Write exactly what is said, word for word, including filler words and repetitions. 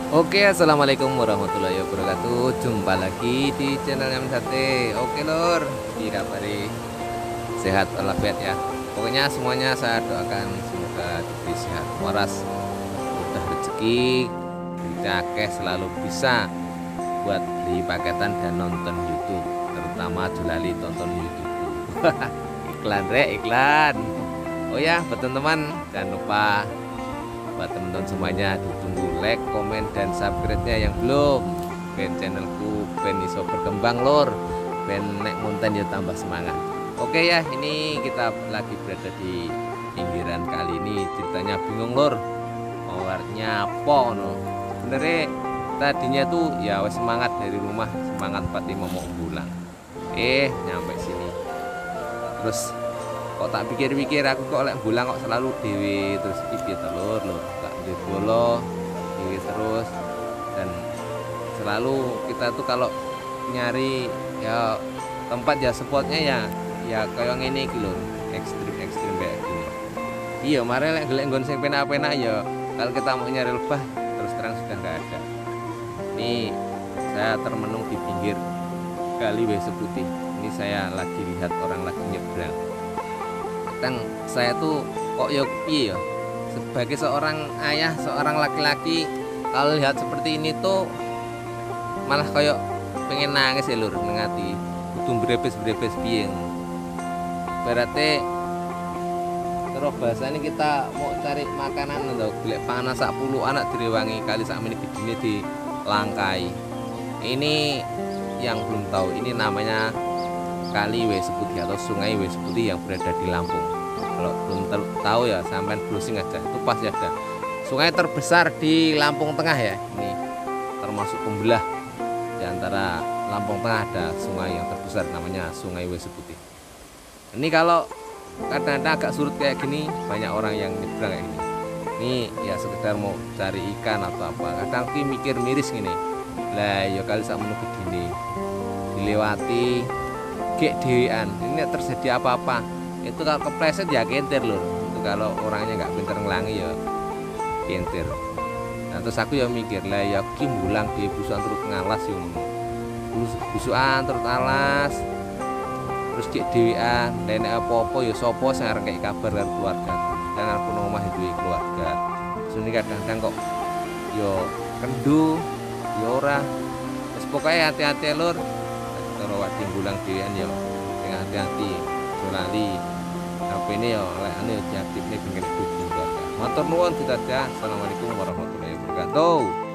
Oke, assalamualaikum warahmatullahi wabarakatuh. Jumpa lagi di channel Yamin Sate. Oke lor, dikabari sehat walafiat ya. Pokoknya semuanya saya doakan semoga diberi sehat waras, mudah rezeki, akeh selalu bisa buat beli paketan dan nonton YouTube, terutama Julali tonton YouTube. Iklan re, iklan. Oh ya, buat teman-teman jangan lupa buat teman-teman semuanya ditunggu like, komen, dan subscribe-nya yang belum. Ben channelku ben iso berkembang lor, ben nek konten ya tambah semangat. Oke ya, ini kita lagi berada di pinggiran kali ini. Ceritanya bingung lor, mau artinya apa no. Sebenarnya tadinya tuh ya wes semangat dari rumah, semangat Fatima mau pulang. Eh nyampe sini terus kok tak pikir-pikir aku kok oleh bulan kok selalu dewi terus iki telur lho gak duwe bolo dewi terus, dan selalu kita tuh kalau nyari ya tempat ya spotnya ya ya kayak ngene iki lho, ekstrim-ekstrim kayak gini. Iya mare lek golek nggon sing penak-penak ya kalau kita mau nyari lebah terus terang sudah nggak ada. Ini saya termenung di pinggir Kali Wesi Putih. Ini saya lagi lihat orang lagi nyebrang. Kadang saya tuh kok ya piye ya, sebagai seorang ayah, seorang laki-laki, kalau lihat seperti ini tuh malah kayak pengen nangis ya lur nengati kudu brebes-brebes piye. Berarti terus bahasanya kita mau cari makanan atau golek panas sak puluh anak direwangi kali sak menit gini di langkai. Ini yang belum tahu, ini namanya Kali Wesi Putih atau Sungai Wesi Putih yang berada di Lampung. Kalau belum tahu ya sampean browsing aja, itu pasti ada. Sungai terbesar di Lampung Tengah ya. Ini termasuk pembelah di antara Lampung Tengah, ada sungai yang terbesar namanya Sungai Wesi Putih. Ini kalau kadang-kadang agak surut kayak gini banyak orang yang nyebrang kayak gini. Ini ya sekedar mau cari ikan atau apa. Kadang ki mikir miris gini. Lah ya kali sak menunggu gini dilewati gek dewean, ini terjadi apa-apa itu kalau kepleset ya kentir lur. Itu kalau orangnya nggak pinter ngelangi ya kentir. Nah terus aku ya mikir lah ya ki mulang di busukan turut ngalas ya busukan turut alas terus gek dewean nenek apa-apa ya sopo sing arep kayak kabar karo keluarga dan aku nang omah duwe keluarga. Terus ini kadang-kadang kok yo kendu ya ora. Wis pokoke hati-hati lur. Kalau wak timbulang dhewean ya sing hati-hati, aja lali. H P-ne ya lek anu ya diaktifne ben kena keluarga. Matur nuwun Assalamualaikum warahmatullahi wabarakatuh.